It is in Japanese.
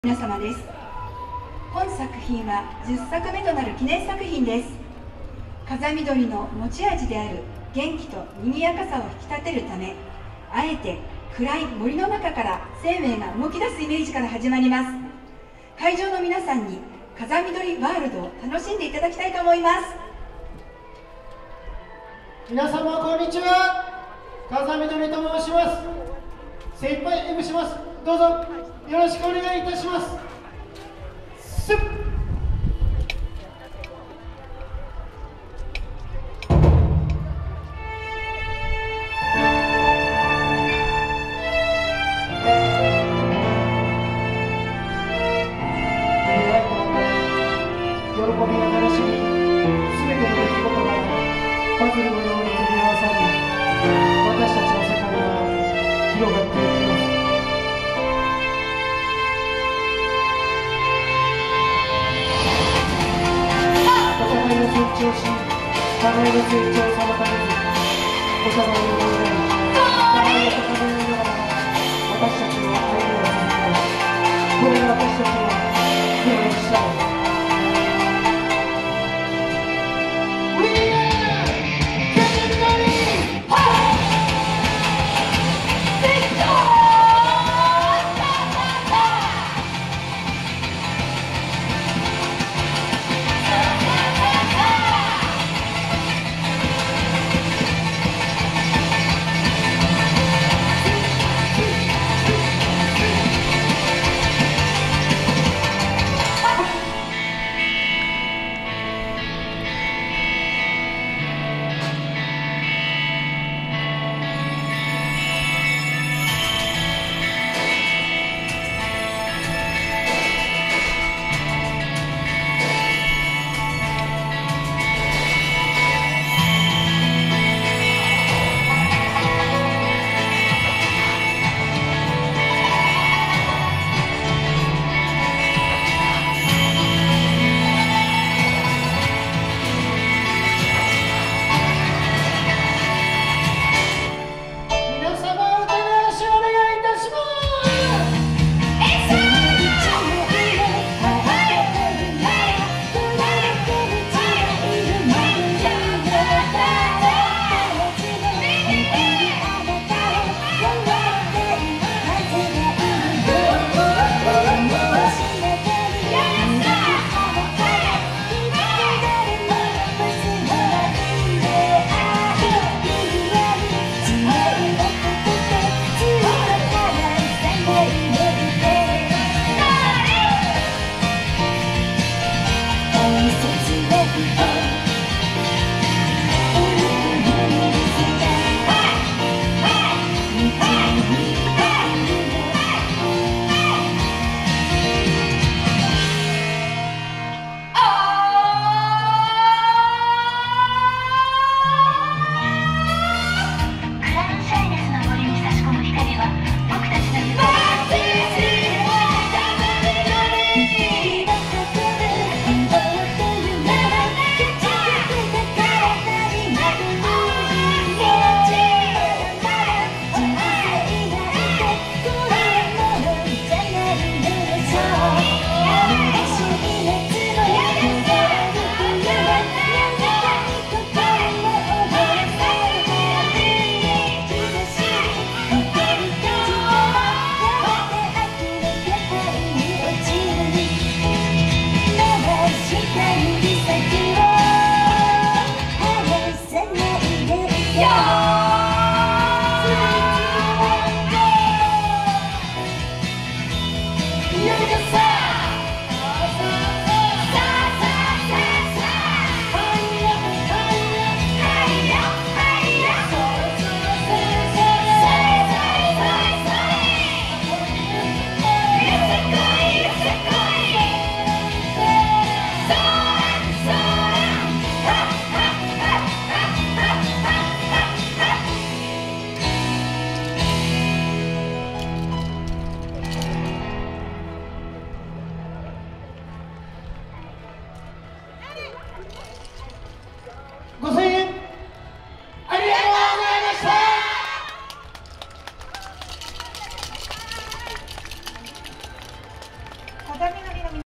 皆様です。本作品は10作目となる記念作品です。風見鶏の持ち味である元気と賑やかさを引き立てるため、あえて暗い森の中から生命が動き出すイメージから始まります。会場の皆さんに風見鶏ワールドを楽しんでいただきたいと思います。 皆様こんにちは、風見鶏と申します。精一杯演舞します。どうぞよろしくお願いいたします。喜びや悲しみ、すべての出来事がパズルのように組み合わさり、私たちの世界は広がっていきます。お互いの成長し、互いの成長を妨げず、お互いを思いやり、互いを高め合いながら、私たちの歩みを続けます。これが私たちの手をしたの。You're the